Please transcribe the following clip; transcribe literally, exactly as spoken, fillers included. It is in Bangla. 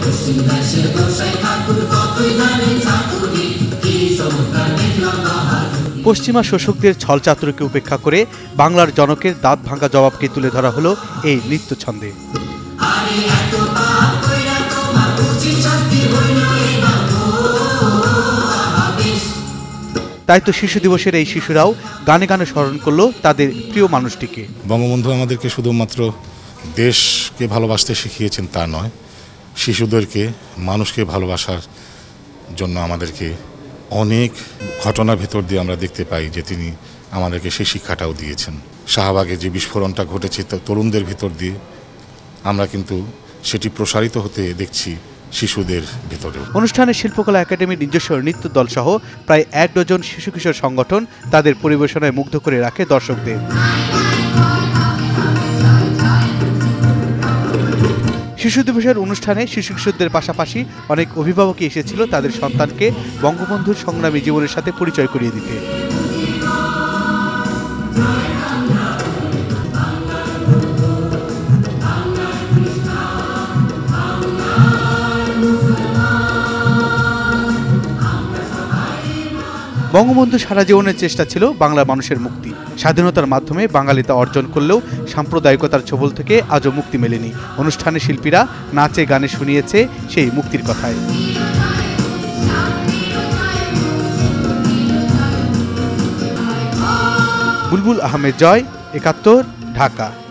পশ্চিমা শোষকদের ছলচাতুরীকে উপেক্ষা করে বাংলার জনকের দাঁত ভাঙা জবাবকে তুলে ধরা হলো এই নৃত্য ছন্দে। তাই তো শিশু দিবসের এই শিশুরাও গানে গানে স্মরণ করলো তাদের প্রিয় মানুষটিকে। বঙ্গবন্ধু আমাদেরকে শুধুমাত্র দেশকে ভালোবাসতে শিখিয়েছেন তা নয়, শিশুদেরকে মানুষকে ভালোবাসার জন্য আমাদেরকে অনেক ঘটনার ভেতর দিয়ে আমরা দেখতে পাই যে তিনি আমাদেরকে সেই শিক্ষাটাও দিয়েছেন। শাহবাগে যে বিস্ফোরণটা ঘটেছে তরুণদের ভিতর দিয়ে, আমরা কিন্তু সেটি প্রসারিত হতে দেখছি শিশুদের ভিতরে। অনুষ্ঠানে শিল্পকলা একাডেমির নিজস্ব নৃত্য দল সহ প্রায় এক ডজন শিশু কিশোর সংগঠন তাদের পরিবেশনায় মুগ্ধ করে রাখে দর্শকদের। শিশু দিবসের অনুষ্ঠানে শিশু কিশোরদের পাশাপাশি অনেক অভিভাবকই এসেছিল তাদের সন্তানকে বঙ্গবন্ধুর সংগ্রামী জীবনের সাথে পরিচয় করিয়ে দিতে। বঙ্গবন্ধু সারা জীবনের চেষ্টা ছিল বাংলার মানুষের মুক্তি। স্বাধীনতার মাধ্যমে বাঙালি তা অর্জন করলেও সাম্প্রদায়িকতার ছোবল থেকে আজও মুক্তি মেলেনি। অনুষ্ঠানে শিল্পীরা নাচে গানে শুনিয়েছে সেই মুক্তির কথায়। বুলবুল আহমেদ জয়, একাত্তর, ঢাকা।